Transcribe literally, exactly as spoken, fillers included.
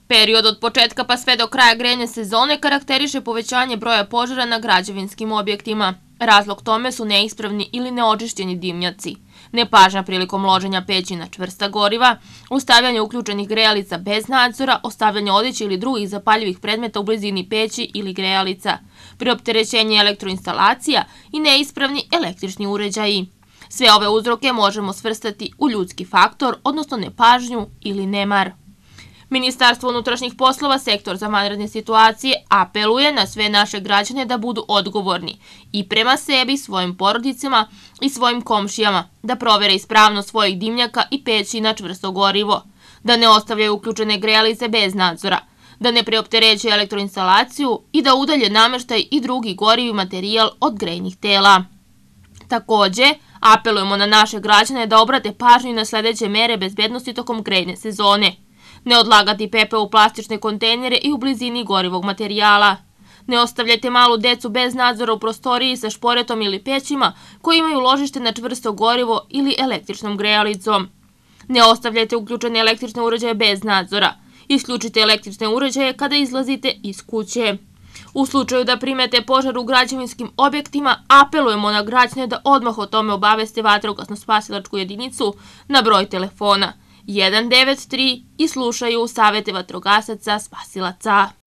Period od početka pa sve do kraja grejne sezone karakteriše povećanje broja požara na građevinskim objektima. Razlog tome su neispravni ili neočišćeni dimnjaci, nepažnja prilikom loženja peći na čvrsta goriva, ostavljanje uključenih grejalica bez nadzora, ostavljanje odeće ili drugih zapaljivih predmeta u blizini peći ili grejalica, preopterećenje elektroinstalacija i neispravni električni uređaji. Sve ove uzroke možemo svrstati u ljudski faktor, odnosno nepažnju ili nemar. Ministarstvo unutrašnjih poslova, sektor za vanredne situacije, apeluje na sve naše građane da budu odgovorni i prema sebi, svojim porodicama i svojim komšijama, da provere ispravnost svojih dimnjaka i peći na čvrsto gorivo, da ne ostavljaju uključene grejalice bez nadzora, da ne preopterećuju elektroinstalaciju i da udalje nameštaj i drugi gorivi materijal od grejnih tela. Takođe, apelujemo na naše građane da obrate pažnju na sledeće mere bezbednosti tokom grejne sezone. Ne odlagati pepeo u plastične kontejnere i u blizini gorivog materijala. Ne ostavljajte malu decu bez nadzora u prostoriji sa šporetom ili pećima koji imaju ložište na čvrsto gorivo ili električnom grejalicom. Ne ostavljajte uključene električne uređaje bez nadzora. Isključite električne uređaje kada izlazite iz kuće. U slučaju da primete požar u građevinskim objektima, apelujemo na građane da odmah o tome obaveste vatrogasno-spasilačku jedinicu na broj telefona jedan devet tri i slušaju savete vatrogasaca spasilaca.